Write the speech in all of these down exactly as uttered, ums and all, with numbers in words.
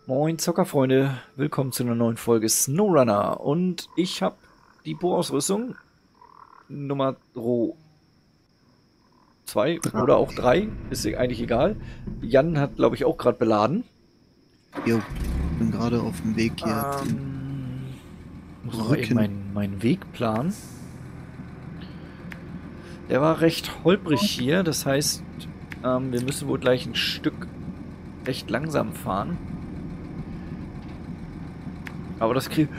Moin Zockerfreunde, willkommen zu einer neuen Folge SnowRunner und ich habe die Bohrausrüstung Nummer zwei oder auch drei, ist eigentlich egal. Jan hat, glaube ich, auch gerade beladen. Jo, bin gerade auf dem Weg hier. Ähm, muss noch eben Rücken. meinen mein Weg planen. Der war recht holprig hier, das heißt, ähm, wir müssen wohl gleich ein Stück recht langsam fahren. Aber das kriegt...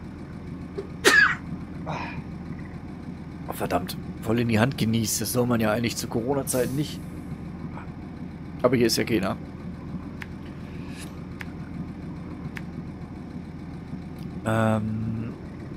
Oh, verdammt, voll in die Hand genießt. Das soll man ja eigentlich zu Corona-Zeiten nicht. Aber hier ist ja keiner. Ähm.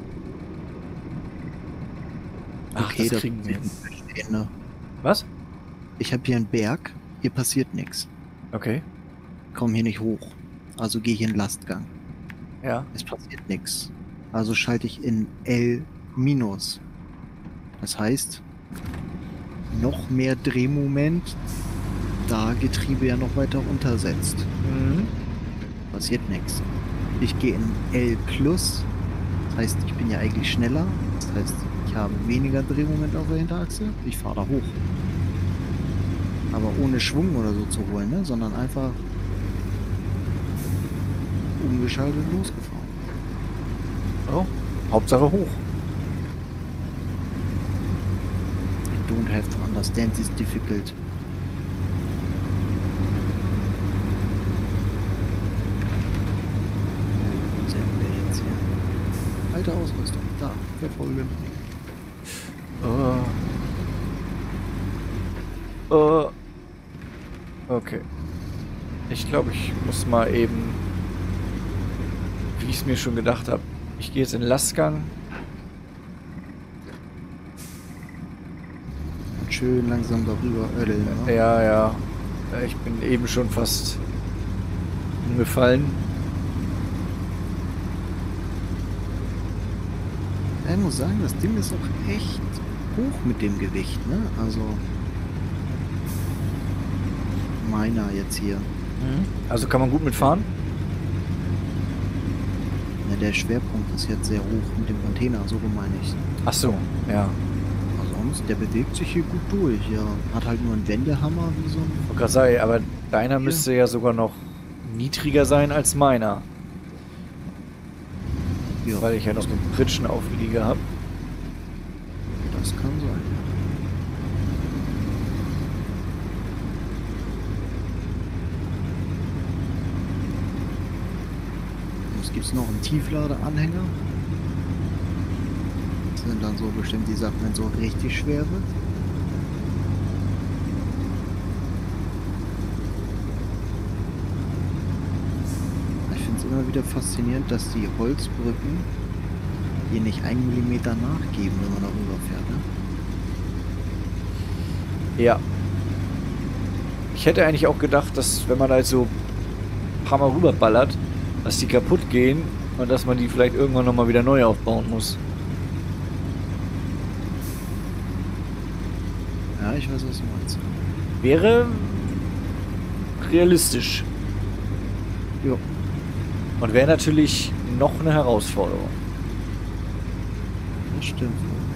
Ach, Okay, das kriegen wir hin. Ne? Was? Ich habe hier einen Berg, hier passiert nichts. Okay. Komm hier nicht hoch. Also gehe ich in Lastgang. Ja. Es passiert nichts. Also schalte ich in L minus. Das heißt, noch mehr Drehmoment, da Getriebe ja noch weiter untersetzt. Mhm. Passiert nichts. Ich gehe in L plus. Das heißt, ich bin ja eigentlich schneller. Das heißt, ich habe weniger Drehmoment auf der Hinterachse. Ich fahre da hoch. Aber ohne Schwung oder so zu holen, ne? Sondern einfach umgeschaltet losgefahren. Oh, Hauptsache hoch. I don't have to understand this difficult. Wo sind wir jetzt hier? Alte Ausrüstung. Da, verfolgen. Uh. Uh. Okay. Ich glaube, ich muss mal eben, wie ich es mir schon gedacht habe. Ich gehe jetzt in Lastgang. Und schön langsam darüber ödeln, ne? Ja, ja. Ich bin eben schon fast umgefallen. Ja, ich muss sagen, das Ding ist auch echt hoch mit dem Gewicht, ne? Also meiner jetzt hier. Also kann man gut mitfahren? Ja, der Schwerpunkt ist jetzt sehr hoch mit dem Container, so rum meine ich. Ach so, ja. Aber sonst, der bewegt sich hier gut durch, ja. Hat halt nur einen Wendehammer wie so ein... Ich wollte gerade sagen, aber deiner Hier. müsste ja sogar noch niedriger sein als meiner. Ja, Weil ich ja noch den Pritschenauflieger habe. das kann sein. Jetzt gibt es noch einen Tiefladeanhänger. Das sind dann so bestimmt die Sachen, wenn es so richtig schwer wird. Ich finde es immer wieder faszinierend, dass die Holzbrücken hier nicht einen Millimeter nachgeben, wenn man darüber fährt, ne? Ja. Ich hätte eigentlich auch gedacht, dass wenn man da jetzt so ein paar Mal rüberballert, dass die kaputt gehen und dass man die vielleicht irgendwann nochmal wieder neu aufbauen muss. Ja, ich weiß, was du meinst. Wäre realistisch. Jo. Und wäre natürlich noch eine Herausforderung. Das stimmt.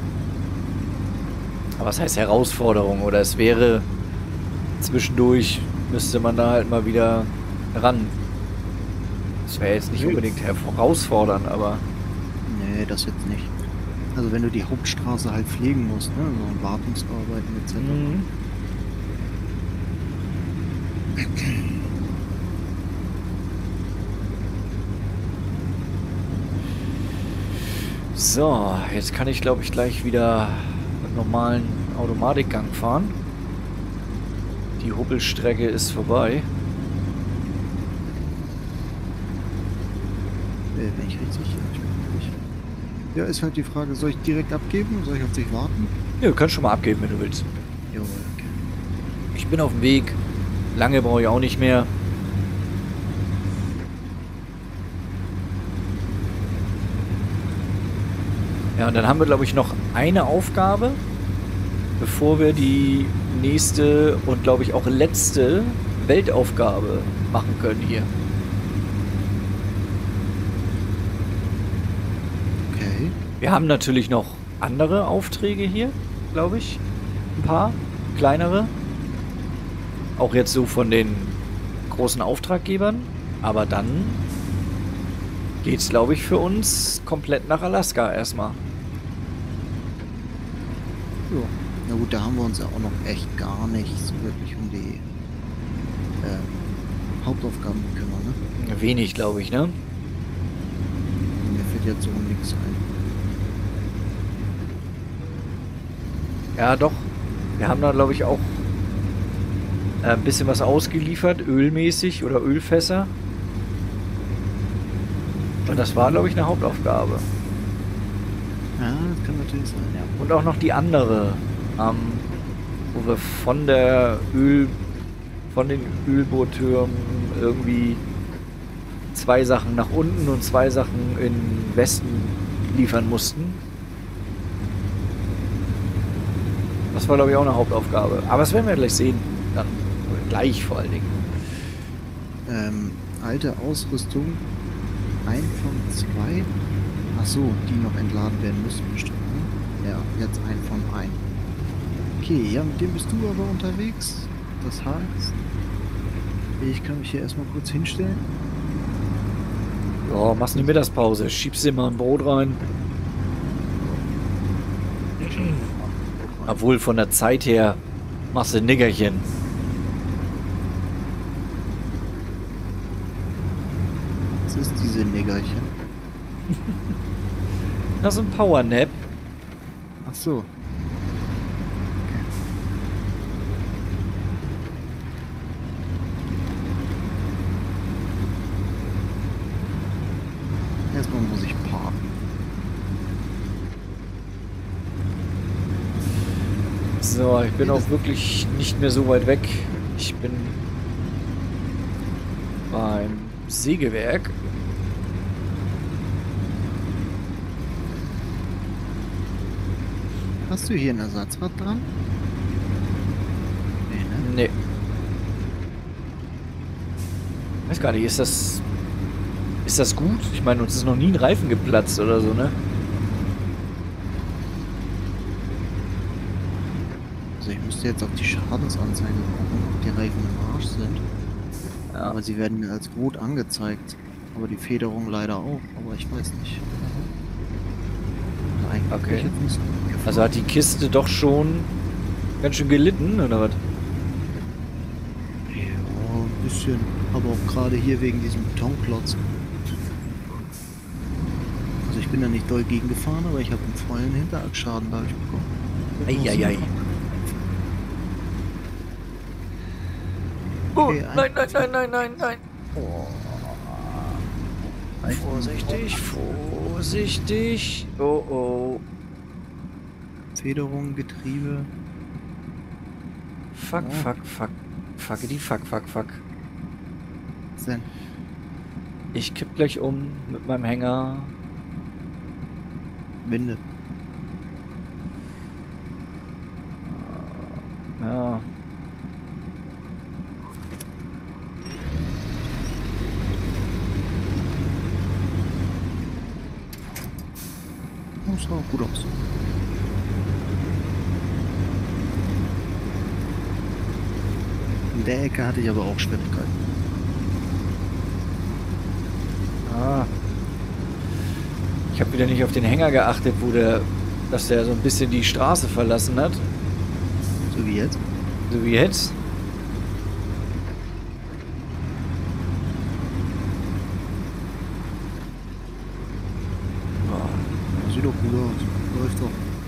Aber was heißt Herausforderung? Oder es wäre zwischendurch, müsste man da halt mal wieder ran. Das wäre jetzt nicht unbedingt herausfordernd, aber... Nee, das jetzt nicht. Also wenn du die Hauptstraße halt pflegen musst, ne? So Wartungsarbeiten et cetera. Mhm. So, jetzt kann ich glaube ich gleich wieder mit normalen Automatikgang fahren. Die Hubbelstrecke ist vorbei. Äh, wenn ich richtig... Ja, ich bin richtig. Ja, ist halt die Frage, soll ich direkt abgeben? Soll ich auf dich warten? Ja, du kannst schon mal abgeben, wenn du willst. Jawohl, okay. Ich bin auf dem Weg. Lange brauche ich auch nicht mehr. Ja, und dann haben wir, glaube ich, noch eine Aufgabe, bevor wir die nächste und, glaube ich, auch letzte Weltaufgabe machen können hier. Wir haben natürlich noch andere Aufträge hier, glaube ich. Ein paar kleinere. Auch jetzt so von den großen Auftraggebern. Aber dann geht's, glaube ich, für uns komplett nach Alaska erstmal. Ja. Na gut, da haben wir uns ja auch noch echt gar nicht so wirklich um die äh, Hauptaufgaben gekümmert, ne? Wenig, glaube ich, ne? Mir fällt jetzt so nichts ein. Ja, doch. Wir haben da, glaube ich, auch äh, ein bisschen was ausgeliefert, ölmäßig oder Ölfässer. Und das war, glaube ich, eine Hauptaufgabe. Ja, das kann natürlich sein, ja. Und auch noch die andere, ähm, wo wir von der Öl, von den Ölbohrtürmen irgendwie zwei Sachen nach unten und zwei Sachen in Westen liefern mussten. Das war, glaube ich, auch eine Hauptaufgabe. Aber das werden wir gleich sehen. Dann gleich vor allen Dingen. Ähm, alte Ausrüstung, ein von zwei. Ach so, die noch entladen werden müssen bestimmt, ne? Ja, jetzt ein von ein. Okay, ja, mit dem bist du aber unterwegs. Das heißt, ich kann mich hier erstmal kurz hinstellen. Ja, machst eine Mittagspause. Schiebst dir mal ein Brot rein. Obwohl von der Zeit her machst du ein Nickerchen. Was ist diese Niggerchen? Das ist ein Powernap. Ach so. Erstmal muss ich parken. So, ich bin auch wirklich nicht mehr so weit weg. Ich bin beim Sägewerk. Hast du hier ein Ersatzrad dran? Nee, ne? Nee. Weiß gar nicht, ist das... Ist das gut? Ich meine, uns ist noch nie ein Reifen geplatzt oder so, ne? Also ich müsste jetzt auf die Schadensanzeige gucken, ob die Reifen im Arsch sind. Ja. Aber sie werden mir als gut angezeigt. Aber die Federung leider auch, aber ich weiß nicht. Eigentlich Okay. bin ich jetzt nicht so gut gefahren. Also hat die Kiste doch schon ganz schön gelitten, oder was? Ja, ein bisschen. Aber auch gerade hier wegen diesem Betonklotz. Also ich bin da nicht doll gegen gefahren, aber ich habe einen vollen Hinterachsschaden dadurch bekommen. Eieiei. Oh, Okay, nein, nein, nein, nein, nein, nein. Oh. Vorsichtig, vorsichtig. Oh, oh. Federung, Getriebe. Fuck, Oh. fuck, fuck. Fuck, die fuck, fuck, fuck. Was denn? Ich kipp gleich um mit meinem Hänger. Winde. Ja. Oh, sah auch gut aus. In der Ecke hatte ich aber auch Schwierigkeiten. Ah. Ich habe wieder nicht auf den Hänger geachtet, wo der, dass der so ein bisschen die Straße verlassen hat. So wie jetzt. So wie jetzt. Ja, sieht doch gut aus. Läuft doch.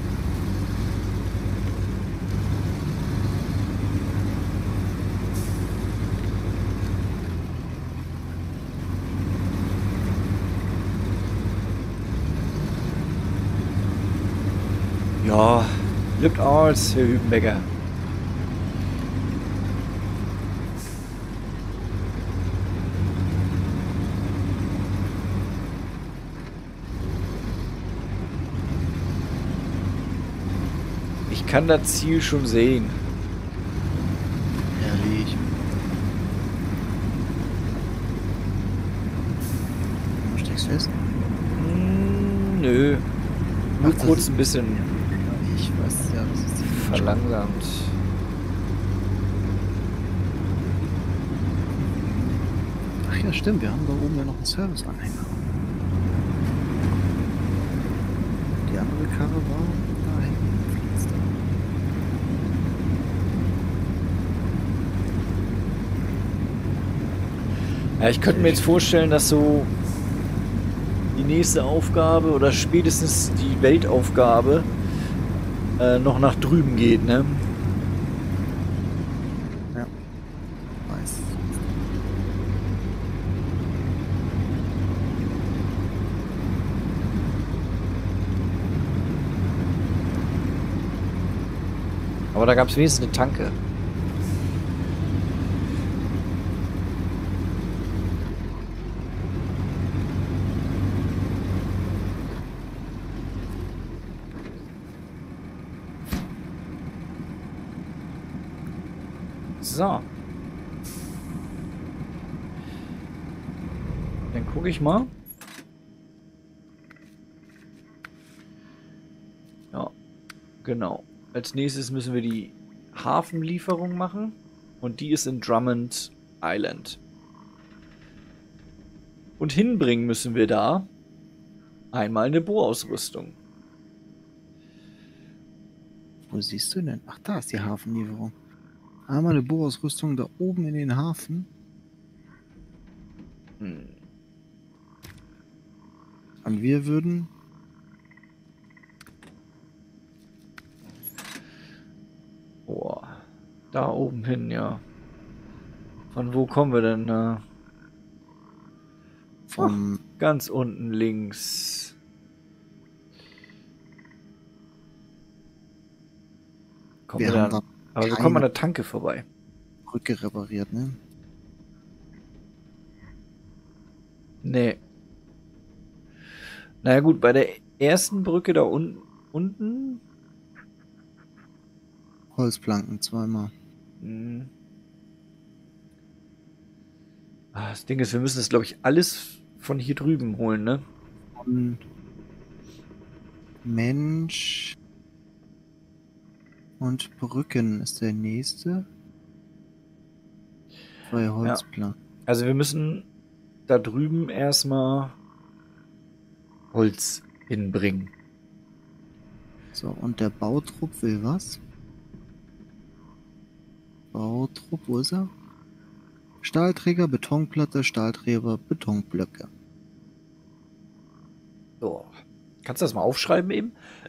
Ja, lübt aus, Herr Hübenbecker. Ich kann das Ziel schon sehen. Ehrlich. Du steckst fest? Hm, nö. nur Ach, das kurz ist- ein bisschen Ja, ich weiß, ja, das ist die verlangsamt. Ach ja, stimmt, wir haben da oben ja noch einen Serviceanhänger. Die andere Karre war da hinten im Fenster. Ja, ich könnte mir jetzt vorstellen, dass so die nächste Aufgabe oder spätestens die Weltaufgabe äh, noch nach drüben geht, ne? Ja, weiß. Aber da gab es wenigstens eine Tanke. So. Dann gucke ich mal. Ja, genau. Als nächstes müssen wir die Hafenlieferung machen. Und die ist in Drummond Island. Und hinbringen müssen wir da einmal eine Bohrausrüstung. Wo siehst du denn? Ach, da ist die Hafenlieferung. Einmal eine Bohrausrüstung da oben in den Hafen. Hm. Und wir würden... Boah. Da oben hin, ja. Von wo kommen wir denn? Äh? vom... Ganz unten links. Kommen Wir wir haben dann, da aber wir keine- kommen an der Tanke vorbei. Brücke repariert, ne? Nee. Naja gut, bei der ersten Brücke da un unten. Holzplanken zweimal. Hm. Ah, das Ding ist, wir müssen das, glaube ich, alles von hier drüben holen, ne? Und Mensch und Brücken ist der nächste. Zwei Holzplanken. Also wir müssen da drüben erstmal Holz hinbringen. So, und der Bautrupp will was? Bautrupp, wo ist er? Stahlträger, Betonplatte, Stahlträger, Betonblöcke. So. Kannst du das mal aufschreiben eben?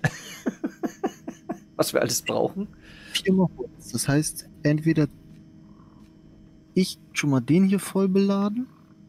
Was wir alles brauchen? Viermal Holz. Das heißt, entweder ich schon mal den hier voll beladen,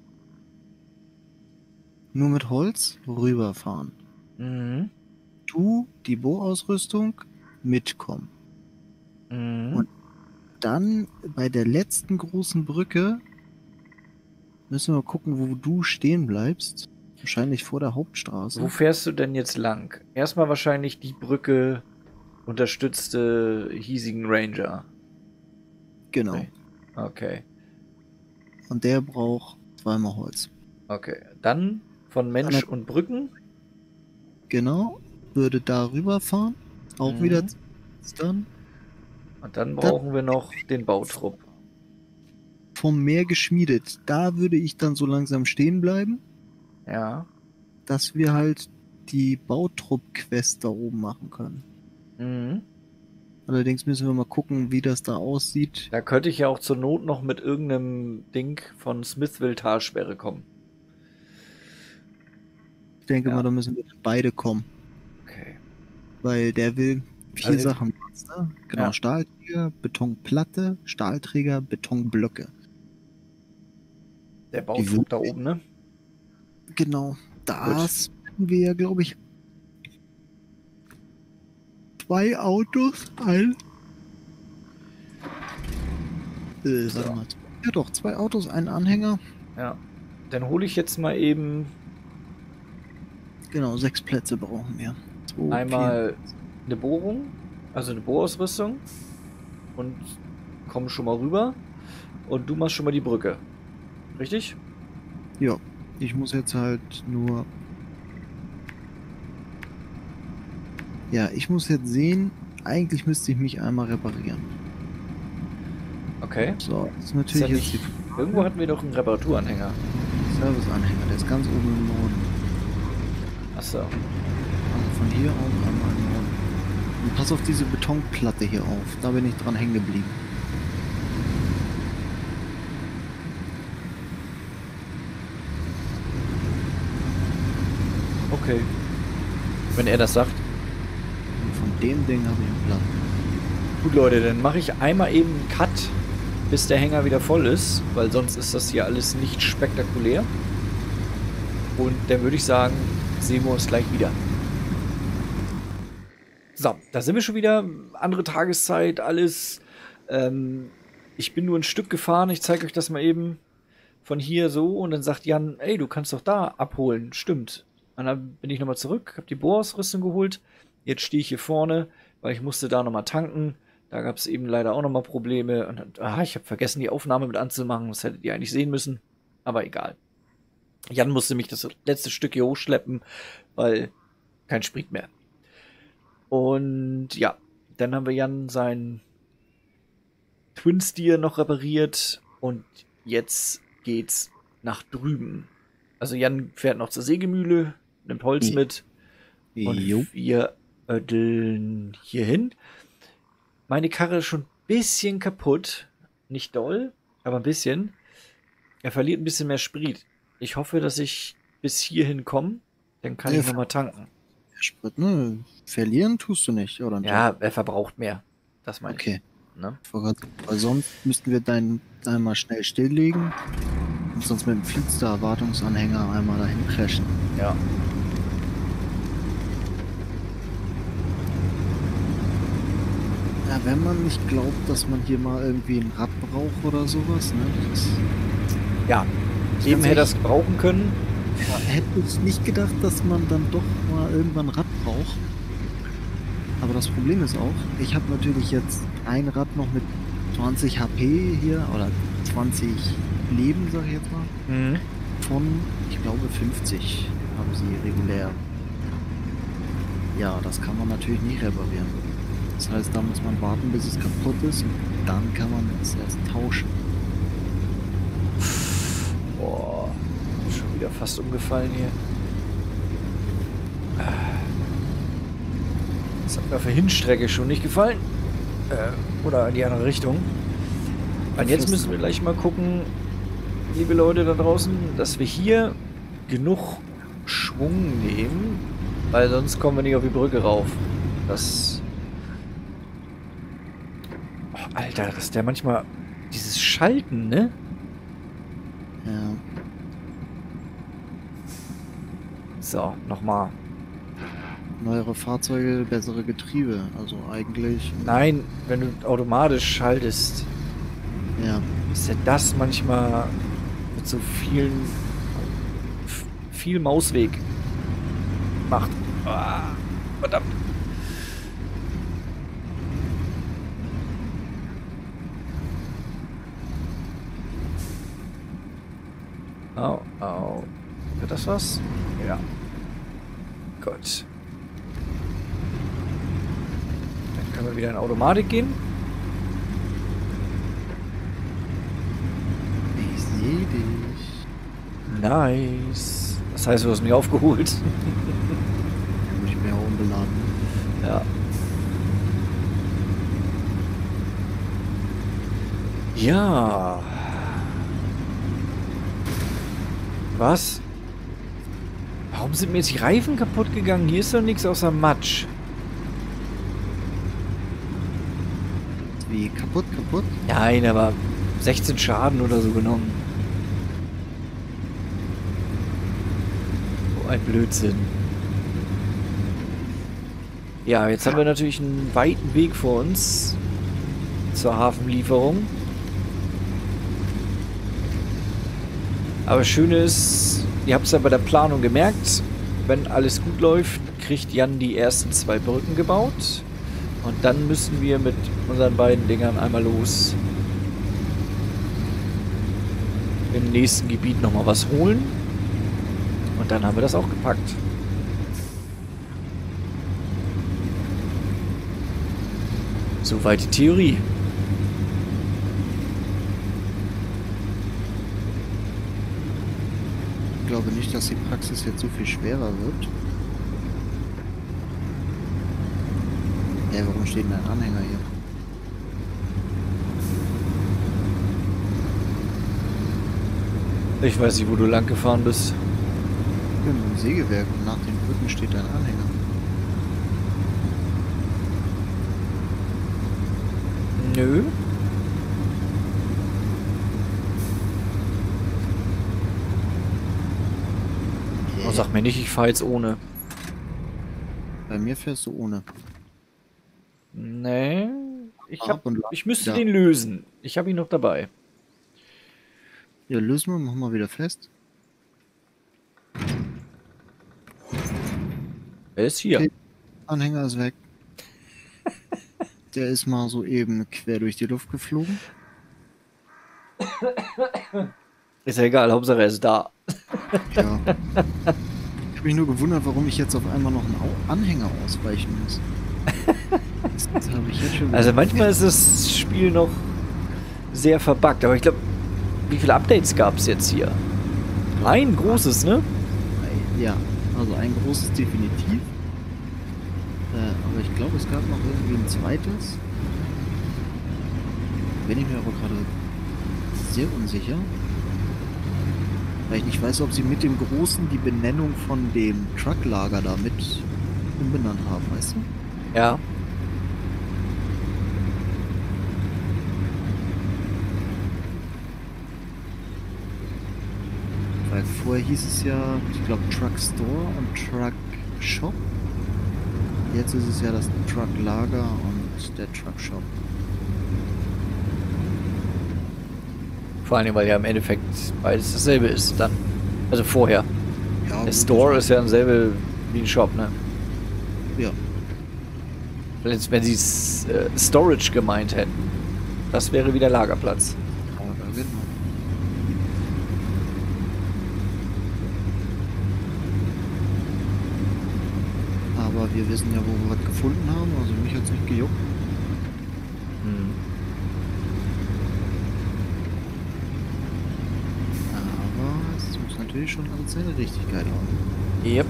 nur mit Holz rüberfahren. Mhm. Du, die Bohrausrüstung, mitkommen. Mhm. Und dann bei der letzten großen Brücke müssen wir mal gucken, wo du stehen bleibst. Wahrscheinlich vor der Hauptstraße. Wo fährst du denn jetzt lang? Erstmal wahrscheinlich die Brücke unterstützte hiesigen Ranger. Genau. Okay. Okay. Und der braucht zweimal Holz. Okay. Dann von Mensch und Brücken. Genau. Würde da rüberfahren. Auch Mhm. wieder dann. Und dann brauchen wir noch den Bautrupp. Vom Meer geschmiedet. Da würde ich dann so langsam stehen bleiben, Ja. dass wir halt die Bautrupp-Quest da oben machen können. Mhm. Allerdings müssen wir mal gucken, wie das da aussieht. Da könnte ich ja auch zur Not noch mit irgendeinem Ding von Smithville Talsperre kommen. Ich denke Ja. mal, da müssen wir beide kommen. Okay. Weil der will vier Also- Sachen. Ne? Genau, Ja. Stahlträger, Betonplatte, Stahlträger, Betonblöcke. Der Bautrupp da oben, ne? Genau, das werden wir ja, glaube ich, zwei Autos, ein... Äh, So. warte mal. Ja doch, zwei Autos, einen Anhänger. Ja. Dann hole ich jetzt mal eben Genau, sechs Plätze brauchen wir. Zwei, einmal eine Bohrung, also eine Bohrausrüstung und komm schon mal rüber und du machst schon mal die Brücke. Richtig? vier. Ja, ich muss jetzt halt nur Ja, ich muss jetzt sehen, eigentlich müsste ich mich einmal reparieren. Okay. So, das ist Ist natürlich ja jetzt die nicht, irgendwo hatten wir doch einen Reparaturanhänger. Serviceanhänger, der ist ganz oben im Norden. Achso. Also von hier aus einmal im Norden. Und pass auf diese Betonplatte hier auf, da bin ich dran hängen geblieben. Okay. Wenn er das sagt. Und von dem Ding habe ich einen Plan. Gut, Leute, dann mache ich einmal eben einen Cut, bis der Hänger wieder voll ist, weil sonst ist das hier alles nicht spektakulär. Und dann würde ich sagen, sehen wir uns gleich wieder. So, da sind wir schon wieder. Andere Tageszeit, alles. Ähm, ich bin nur ein Stück gefahren. Ich zeige euch das mal eben von hier so. Und dann sagt Jan, ey, du kannst doch da abholen. Stimmt. Und dann bin ich nochmal zurück, habe die Bohrausrüstung geholt. Jetzt stehe ich hier vorne, weil ich musste da nochmal tanken. Da gab es eben leider auch nochmal Probleme. Und dann, ah, ich habe vergessen, die Aufnahme mit anzumachen. Das hättet ihr eigentlich sehen müssen. Aber egal. Jan musste mich das letzte Stück hier hochschleppen, weil kein Sprit mehr. Und ja, dann haben wir Jan seinen Twin Steer noch repariert. Und jetzt geht's nach drüben. Also Jan fährt noch zur Sägemühle, nimmt Holz mit. Und Jo. wir ödeln hier hin. Meine Karre ist schon ein bisschen kaputt. Nicht doll, aber ein bisschen. Er verliert ein bisschen mehr Sprit. Ich hoffe, dass ich bis hierhin komme. Dann kann Ja, ich nochmal tanken. Sprit, ne? Verlieren tust du nicht, oder? Ja, er verbraucht mehr. Das meine Okay. ich. Ne? Weil sonst müssten wir deinen einmal schnell stilllegen und sonst mit dem Feedster-Erwartungsanhänger einmal dahin crashen. Ja. Ja, wenn man nicht glaubt, dass man hier mal irgendwie ein Rad braucht oder sowas, ne? Das ist, Ja. Eben hätte er es brauchen können. ja, hätte ich nicht gedacht, dass man dann doch mal irgendwann ein Rad braucht. Aber das Problem ist auch, ich habe natürlich jetzt ein Rad noch mit zwanzig H P hier oder zwanzig Leben, sag ich jetzt mal. Mhm. Von, ich glaube, fünfzig haben sie regulär. Ja, das kann man natürlich nicht reparieren. Das heißt, da muss man warten, bis es kaputt ist und dann kann man es erst tauschen. Boah. Schon wieder fast umgefallen hier. Das hat mir auf der Hinstrecke schon nicht gefallen. Äh, oder in die andere Richtung. Und jetzt müssen wir gleich mal gucken, liebe Leute da draußen, dass wir hier genug Schwung nehmen, weil sonst kommen wir nicht auf die Brücke rauf. Das... Oh, Alter, dass der manchmal... Dieses Schalten, ne? Ja. So, nochmal. Neuere Fahrzeuge, bessere Getriebe. Also eigentlich. Nein, wenn du automatisch schaltest, Ja. ist ja das manchmal mit so vielen f- viel Mausweg macht. Ah, verdammt. Au, au. Wird das was? Ja. Gut. Dann können wir wieder in Automatik gehen. Ich sehe dich. Nice. Das heißt, du hast mich aufgeholt. Dann muss ich mehr unbeladen. Ja. Ja. Was? Warum sind mir jetzt die Reifen kaputt gegangen? Hier ist doch nichts außer Matsch. Wie kaputt, kaputt? Nein, aber sechzehn Schaden oder so genommen. Oh, ein Blödsinn. Ja, jetzt haben wir natürlich einen weiten Weg vor uns zur Hafenlieferung. Aber schön ist, ihr habt es ja bei der Planung gemerkt, wenn alles gut läuft, kriegt Jan die ersten zwei Brücken gebaut. Und dann müssen wir mit unseren beiden Dingern einmal los. Im nächsten Gebiet nochmal was holen. Und dann haben wir das auch gepackt. Soweit die Theorie. Ich glaube nicht, dass die Praxis jetzt so viel schwerer wird. Ey, warum steht denn ein Anhänger hier? Ich weiß nicht, wo du lang gefahren bist. Ich bin im Sägewerk und nach den Brücken steht ein Anhänger. Nö. Oh, sag mir nicht, ich fahre jetzt ohne. Bei mir fährst du ohne. Nee. Ich, Ab hab, und ich müsste ja. den lösen. Ich habe ihn noch dabei. Ja, lösen wir, machen wir wieder fest. Er ist hier. Okay. Anhänger ist weg. Der ist mal so eben quer durch die Luft geflogen. Ist ja egal, Hauptsache er ist da. Ja. Ich habe mich nur gewundert, warum ich jetzt auf einmal noch einen Au- Anhänger ausweichen muss. Das, das habe ich jetzt schon Also wieder- manchmal ist das Spiel noch sehr verbuggt, aber ich glaube, wie viele Updates gab es jetzt hier? Ein großes, ne? Ja, also ein großes definitiv. Äh, aber ich glaube, es gab noch irgendwie ein zweites. Bin ich mir aber gerade sehr unsicher. Weil ich nicht weiß, ob sie mit dem Großen die Benennung von dem Trucklager da mit umbenannt haben, weißt du? Ja. Weil vorher hieß es ja, ich glaube, Truck Store und Truck Shop. Jetzt ist es ja das Trucklager und der Truck Shop. Vor allem, weil ja im Endeffekt beides dasselbe ist dann. Also vorher. Ja, Der gut, Store ist ja dasselbe wie ein Shop, ne? Ja. Wenn, wenn sie es äh, Storage gemeint hätten. Das wäre wieder Lagerplatz. Ja, genau. Aber wir wissen ja, wo wir was gefunden haben, also mich hat's nicht gejuckt. Hm. Aber es muss natürlich schon alles seine Richtigkeit haben. Yep.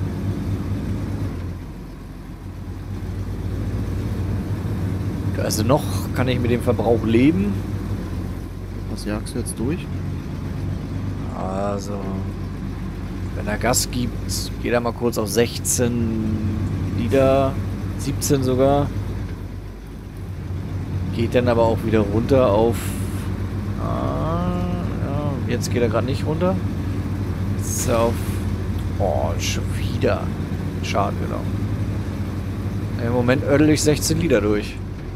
Also noch kann ich mit dem Verbrauch leben. Was jagst du jetzt durch? Also, wenn er Gas gibt, geht er mal kurz auf sechzehn Liter, siebzehn sogar. Geht dann aber auch wieder runter auf... Ah, ja, jetzt geht er gerade nicht runter. Jetzt ist er auf... Oh, schon wieder Schaden genommen. Im Moment ödel ich sechzehn Liter durch.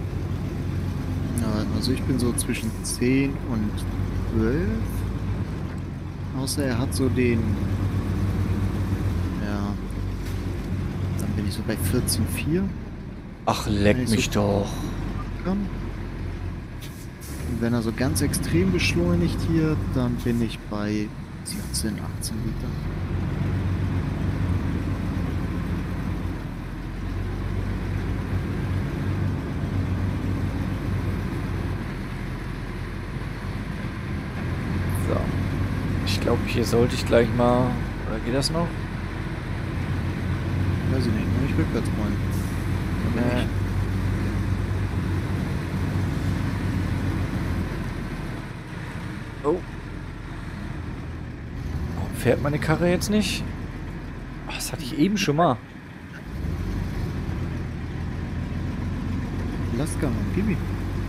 Ja, also ich bin so zwischen zehn und zwölf. Außer er hat so den... Ja... Dann bin ich so bei vierzehn Komma vier. Ach, leck Wenn ich so- mich doch. kann. Und wenn er so ganz extrem beschleunigt hier, dann bin ich bei siebzehn, achtzehn Liter. So. Ich glaube, hier sollte ich gleich mal... Oder geht das noch? Weiß ich nicht, nur nicht rückwärts wollen. Dann bin Nee. ich- Oh. Warum fährt meine Karre jetzt nicht? Ach, das hatte ich eben schon mal. Lastgang, gib ihm.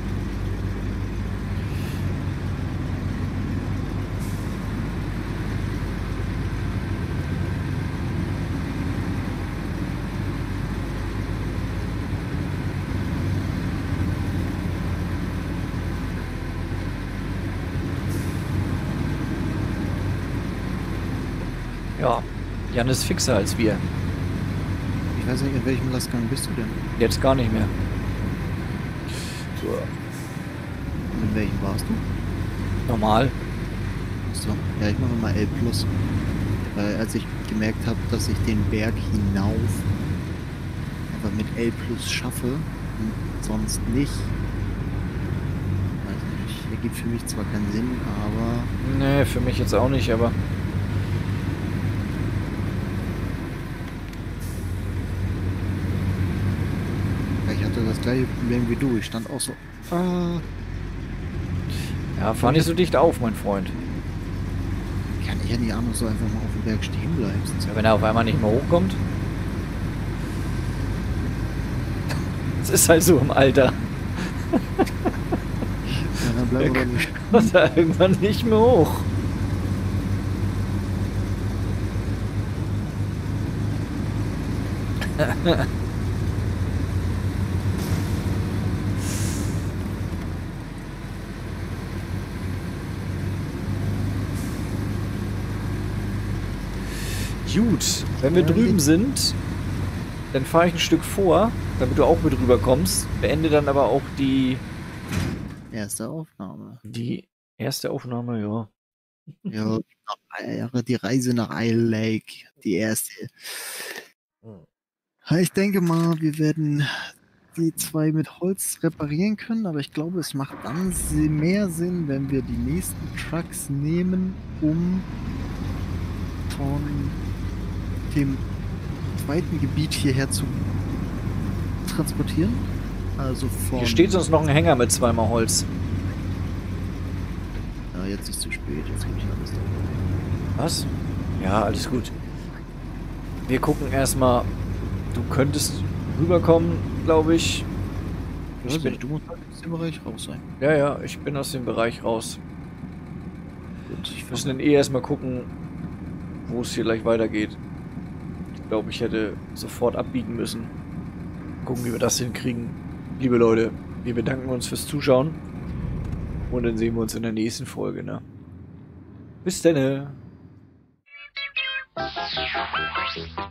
Ja, Jan ist fixer als wir. Ich weiß nicht, in welchem Lastgang bist du denn? Jetzt gar nicht mehr. So, Und in welchem warst du? normal. So, ja, ich mache mal L plus. Weil als ich gemerkt habe, dass ich den Berg hinauf einfach mit L plus schaffe, dann sonst nicht. Weiß nicht, ergibt für mich zwar keinen Sinn, aber... Nee, für mich jetzt auch nicht, aber... Ich hatte das gleiche Problem wie du. Ich stand auch so... Ah, Ja, fahr nicht so dicht auf, mein Freund. kann ich ja nicht anders so einfach mal auf dem Berg stehen bleiben. Sonst Ja, wenn er auf einmal nicht mehr hochkommt. Das ist halt so im Alter. ja, dann bleiben wir doch nicht. Kommt er irgendwann nicht mehr hoch. Gut, wenn wir drüben sind, dann fahre ich ein Stück vor, damit du auch mit rüber kommst. Beende dann aber auch die, Erste Aufnahme. die erste Aufnahme, ja. Ja, nach- die Reise nach Isle Lake. Die erste. Ich denke mal, wir werden die zwei mit Holz reparieren können, aber ich glaube, es macht dann si- mehr Sinn, wenn wir die nächsten Trucks nehmen, um von dem zweiten Gebiet hierher zu transportieren. Also von... Hier steht sonst noch ein Hänger mit zweimal Holz. Ja, jetzt ist zu spät, jetzt gebe ich alles drauf. Was? Ja, alles gut. Wir gucken erstmal. Du könntest rüberkommen, glaube ich. Ich Ich bin, bin, du musst halt aus dem Bereich raus sein. ja, ja, ich bin aus dem Bereich raus. Gut, ich Wir müssen dann eh erstmal gucken, wo es hier gleich weitergeht. Ich glaube, ich hätte sofort abbiegen müssen. Gucken, wie wir das hinkriegen. Liebe Leute, wir bedanken uns fürs Zuschauen. Und dann sehen wir uns in der nächsten Folge, ne? Bis dann.